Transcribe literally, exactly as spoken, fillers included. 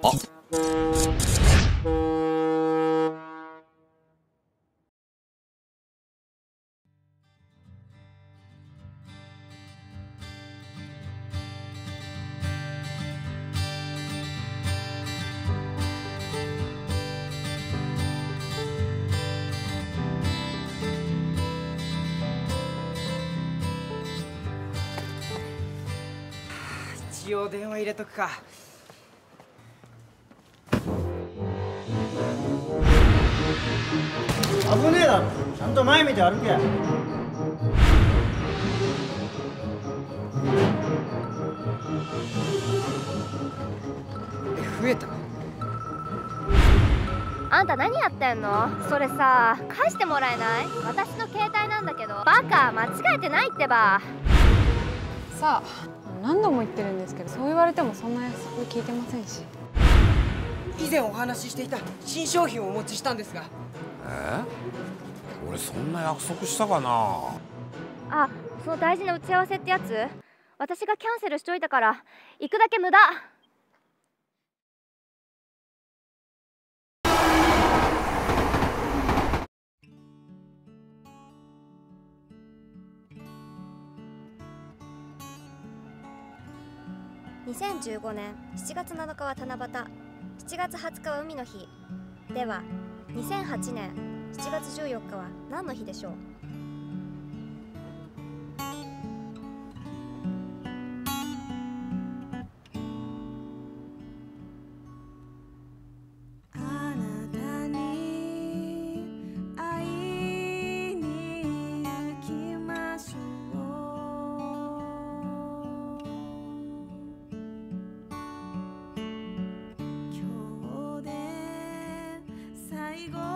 あ、 一応電話入れとくか。 危ねえだろ、ちゃんと前見て歩け。 増えた。 あんた何やってんの？それさ、返してもらえない？私の携帯なんだけど。バカ、間違えてないってば。 さあ、何度も言ってるんですけど、そう言われてもそんな約束聞いてませんし。 以前お話ししていた新商品をお持ちしたんですが。 えー、俺そんな約束したかな。 あ、その大事な打ち合わせってやつ、私がキャンセルしといたから行くだけ無駄。にせんじゅうごねんしちがつなのかは七夕、しちがつはつかは海の日。ではにせんはちねんしちがつじゅうよっかは何の日でしょう？ 最後